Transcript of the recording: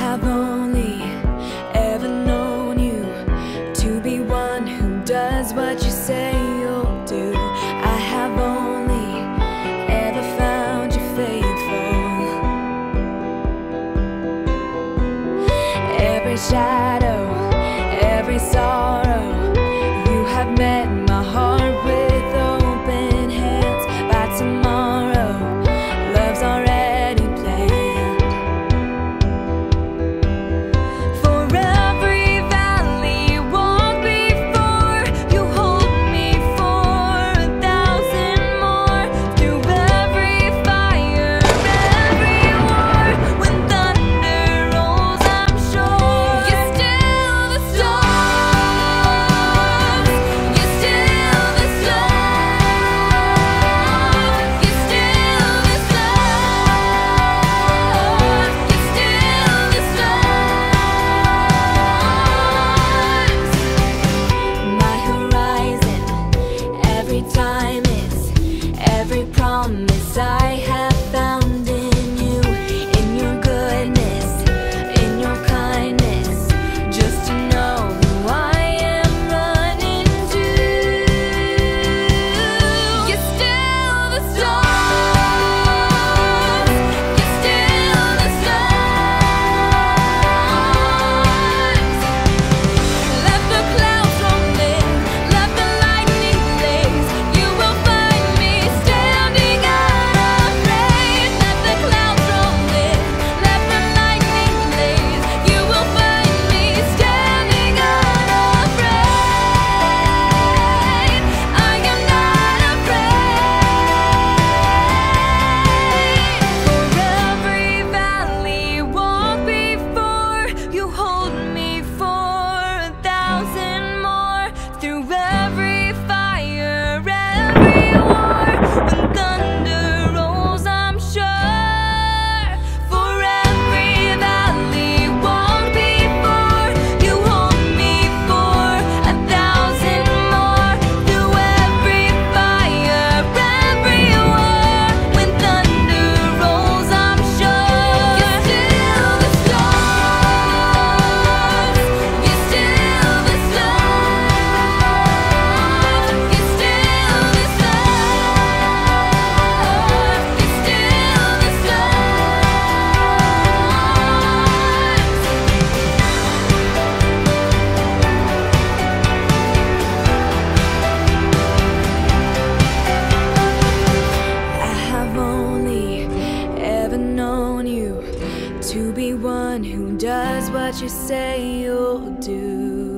have only ever known you to be one who does what you say you'll do. I have only ever found you faithful. Every shadow, every sorrow, you have met my heart with open hands. By tomorrow, love's already planned. For every valley walk before, you hold me for 1,000 more. Through every fire, every war, when thunder rolls, I'm sure you're still the storm. You're still the storm. You're still the storm. You're still the storms. My horizon, every time it's every promise I have found in you, in your goodness, in your kindness, just to know who I am running to. You're still the storm. You're still the storms. Let the clouds roll in, let the lightning blaze. You will find me standing unafraid. Let the clouds roll in, let the lightning blaze. You will find me standing unafraid. I am not afraid. For every valley walk before, you hold me for 1,000 more. Through every fire, every war, when thunder rolls, I'm sure. For every valley walk before, you hold me for 1,000 more. Through every fire, every war, when thunder rolls, I'm sure you're still the storm. You're still the storm. You're still the storm. You're still the storms. I have only ever known you to be one who does what you say you'll do.